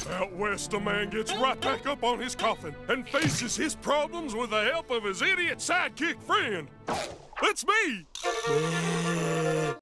Out west, a man gets right back up on his coffin and faces his problems with the help of his idiot sidekick friend. That's me!